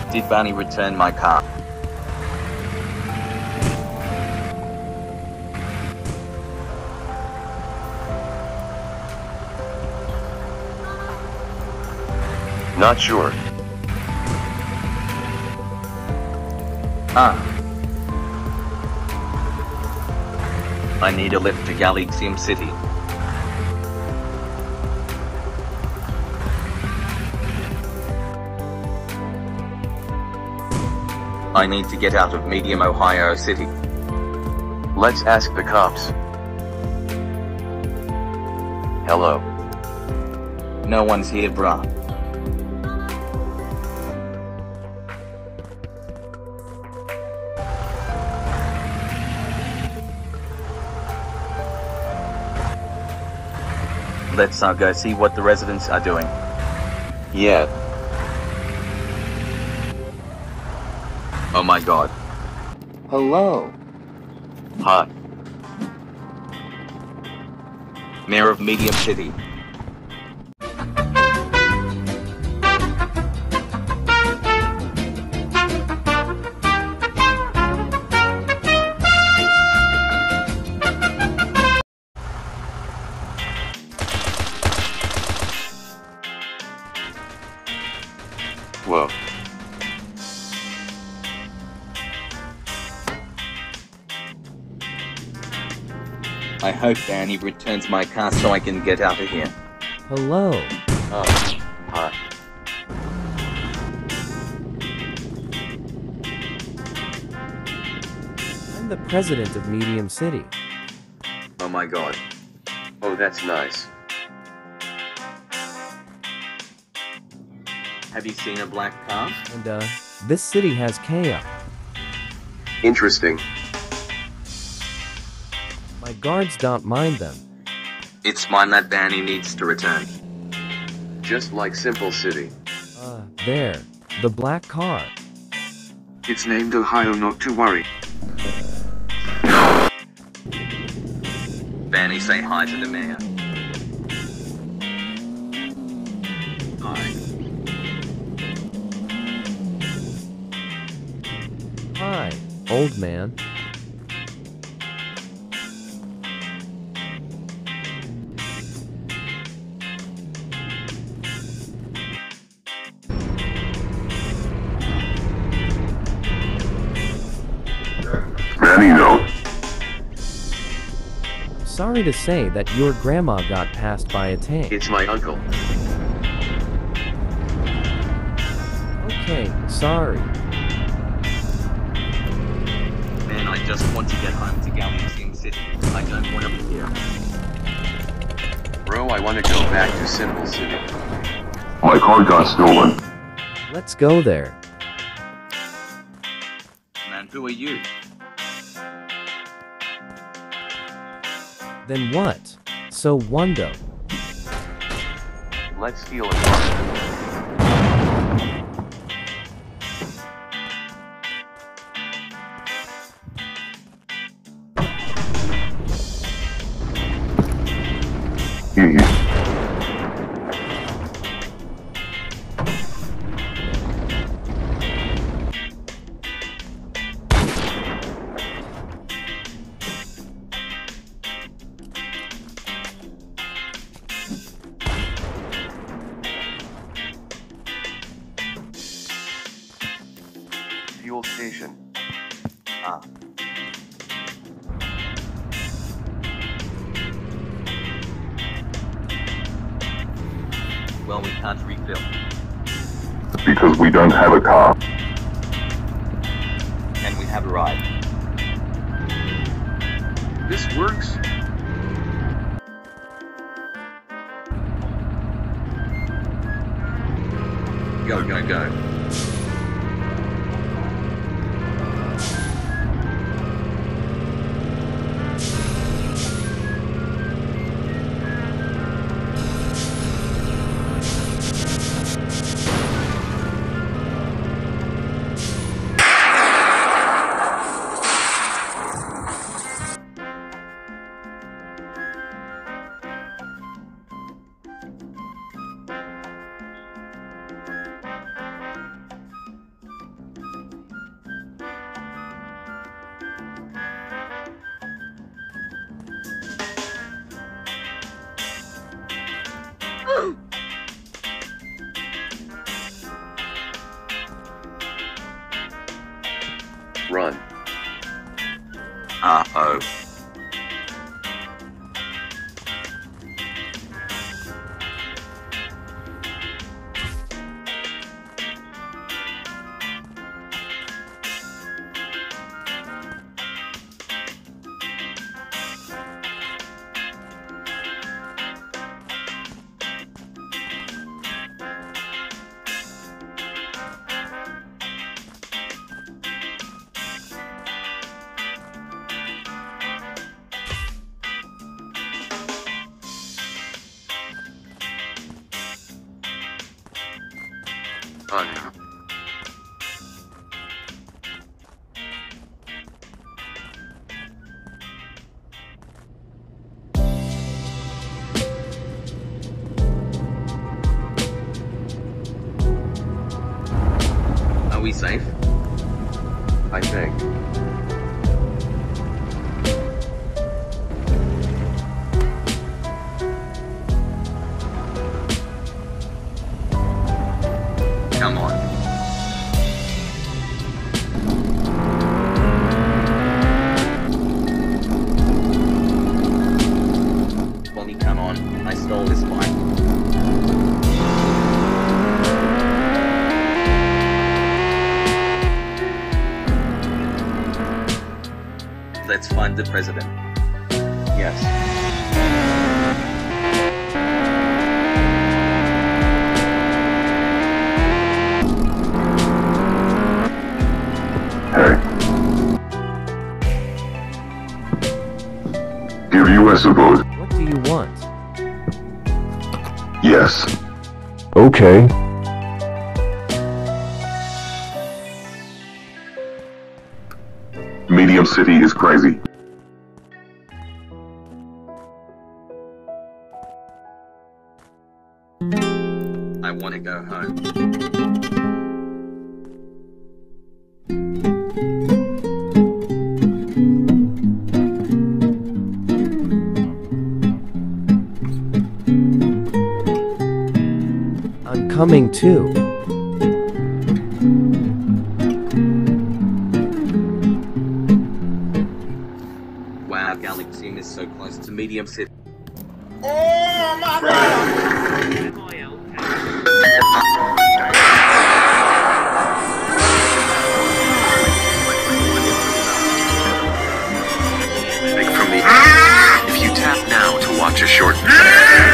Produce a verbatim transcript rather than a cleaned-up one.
Did Barney return my car? Not sure. Ah. I need a lift to Galaxium City. I need to get out of Medium Ohio City. Let's ask the cops. Hello. No one's here, brah. Let's uh, go see what the residents are doing. Yeah. Oh my god. Hello. Hi. Mayor of Medium City. Whoa. I hope Danny returns my car so I can get out of here. Hello. Oh. Hi. I'm the president of Medium City. Oh my god. Oh, that's nice. Have you seen a black car? And, uh, this city has chaos. Interesting. My guards don't mind them. It's mine that Danny needs to return. Just like Simple City. Uh, there. The black car. It's named Ohio, not to worry. Danny, say hi to the mayor. Hi. Hi, old man. Manny, no. Sorry to say that your grandma got passed by a tank. It's my uncle. Okay, sorry. Man, I just want to get home to Galaxium City. I don't want to be here. Bro, I want to go back to Simple City. My car got stolen. Let's go there. Man, who are you? Then what? So Wando. Let's steal a car. Hee hee. Fuel station. Ah. Well, we can't refill. Because we don't have a car. And we have a ride. This works? Go, go, go. Run. Uh-oh. Oh no. Are we safe? I think. Come on. Bonnie, come on. I stole this bike. Let's find the president. Yes. Hey. Give you S a vote. What do you want? Yes. Okay. Medium City is crazy. I want to go home. I'm coming too. Wow, Galaxium is so close to Medium City. From the if you tap now to watch a short